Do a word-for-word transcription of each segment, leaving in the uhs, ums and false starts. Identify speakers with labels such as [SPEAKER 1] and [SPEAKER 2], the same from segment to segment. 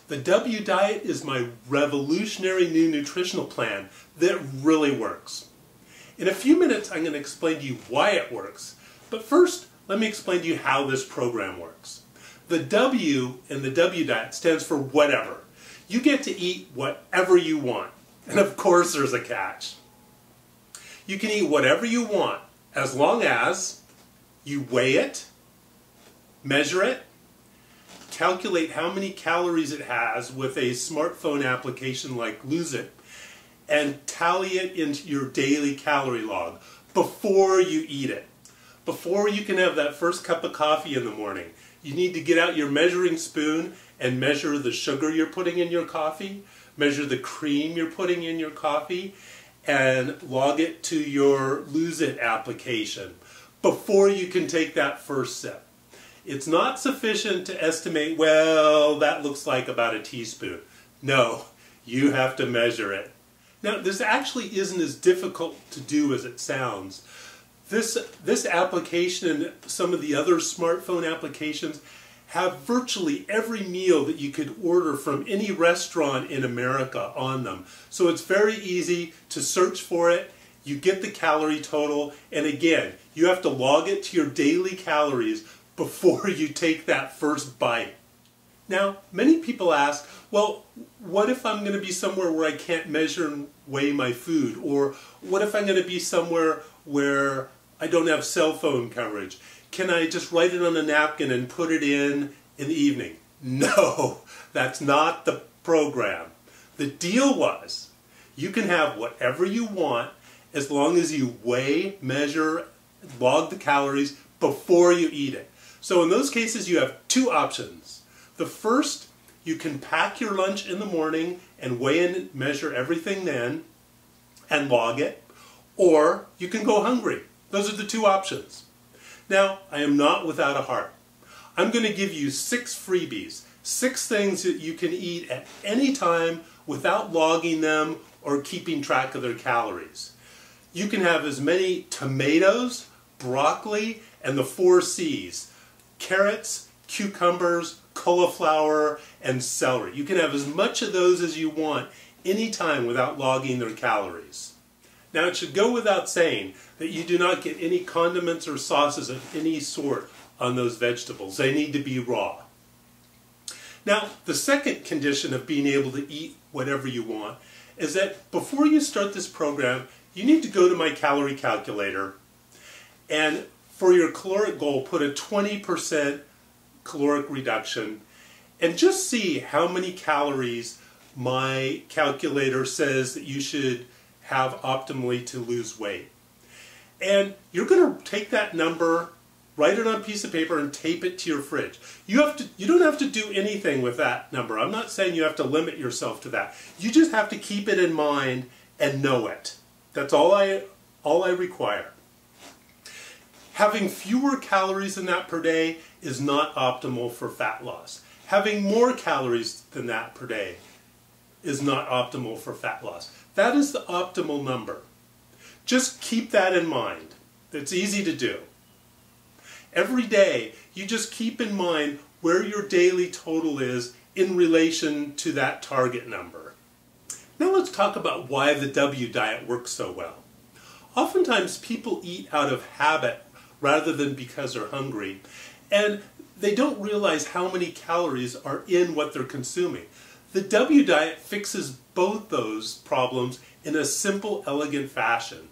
[SPEAKER 1] The W Diet is my revolutionary new nutritional plan that really works. In a few minutes, I'm going to explain to you why it works. But first, let me explain to you how this program works. The W in the W Diet stands for whatever. You get to eat whatever you want. And of course, there's a catch. You can eat whatever you want as long as you weigh it, measure it, calculate how many calories it has with a smartphone application like Lose It, and tally it into your daily calorie log before you eat it. Before you can have that first cup of coffee in the morning, you need to get out your measuring spoon and measure the sugar you're putting in your coffee, measure the cream you're putting in your coffee, and log it to your Lose It application before you can take that first sip. It's not sufficient to estimate, well, that looks like about a teaspoon. No, you have to measure it. Now, this actually isn't as difficult to do as it sounds. This, this application and some of the other smartphone applications have virtually every meal that you could order from any restaurant in America on them. So it's very easy to search for it. You get the calorie total, and again, you have to log it to your daily calories before you take that first bite. Now, many people ask, well, what if I'm going to be somewhere where I can't measure and weigh my food? Or what if I'm going to be somewhere where I don't have cell phone coverage? Can I just write it on a napkin and put it in in the evening? No, that's not the program. The deal was, you can have whatever you want as long as you weigh, measure, log the calories before you eat it. So in those cases, you have two options. The first, you can pack your lunch in the morning and weigh and measure everything then and log it, or you can go hungry. Those are the two options. Now, I am not without a heart. I'm going to give you six freebies, six things that you can eat at any time without logging them or keeping track of their calories. You can have as many tomatoes, broccoli, and the four C's. Carrots, cucumbers, cauliflower, and celery. You can have as much of those as you want anytime without logging their calories. Now, it should go without saying that you do not get any condiments or sauces of any sort on those vegetables. They need to be raw. Now, the second condition of being able to eat whatever you want is that before you start this program, you need to go to my calorie calculator and for your caloric goal, put a twenty percent caloric reduction and just see how many calories my calculator says that you should have optimally to lose weight. And you're going to take that number, write it on a piece of paper, and tape it to your fridge. You have to, you don't have to do anything with that number. I'm not saying you have to limit yourself to that. You just have to keep it in mind and know it. That's all I, all I require. Having fewer calories than that per day is not optimal for fat loss. Having more calories than that per day is not optimal for fat loss. That is the optimal number. Just keep that in mind. It's easy to do. Every day, you just keep in mind where your daily total is in relation to that target number. Now let's talk about why the W Diet works so well. Oftentimes, people eat out of habit rather than because they're hungry, and they don't realize how many calories are in what they're consuming. The W Diet fixes both those problems in a simple, elegant fashion.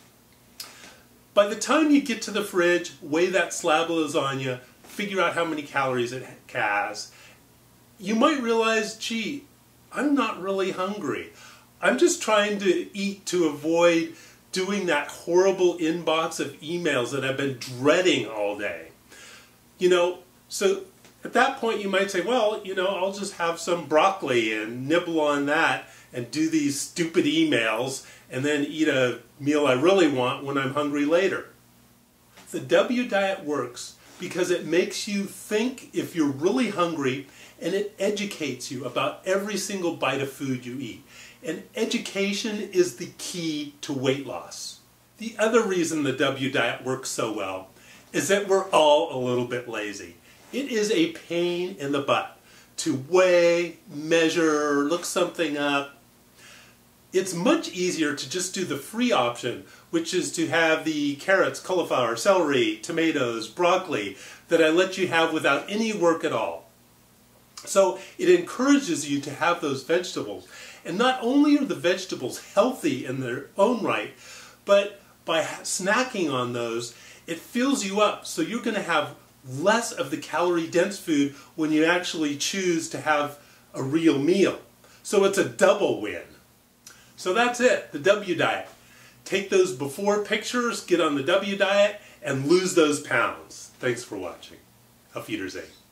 [SPEAKER 1] By the time you get to the fridge, weigh that slab of lasagna, figure out how many calories it has, you might realize, gee, I'm not really hungry. I'm just trying to eat to avoid doing that horrible inbox of emails that I've been dreading all day. You know, so at that point you might say, well, you know, I'll just have some broccoli and nibble on that and do these stupid emails and then eat a meal I really want when I'm hungry later. The W Diet works because it makes you think if you're really hungry, and it educates you about every single bite of food you eat. And education is the key to weight loss. The other reason the W Diet works so well is that we're all a little bit lazy. It is a pain in the butt to weigh, measure, look something up. It's much easier to just do the free option, which is to have the carrots, cauliflower, celery, tomatoes, broccoli that I let you have without any work at all. So it encourages you to have those vegetables. And not only are the vegetables healthy in their own right, but by snacking on those, it fills you up. So you're going to have less of the calorie-dense food when you actually choose to have a real meal. So it's a double win. So that's it, the W diet. Take those before pictures, get on the W diet, and lose those pounds. Thanks for watching. Auf Wiedersehen.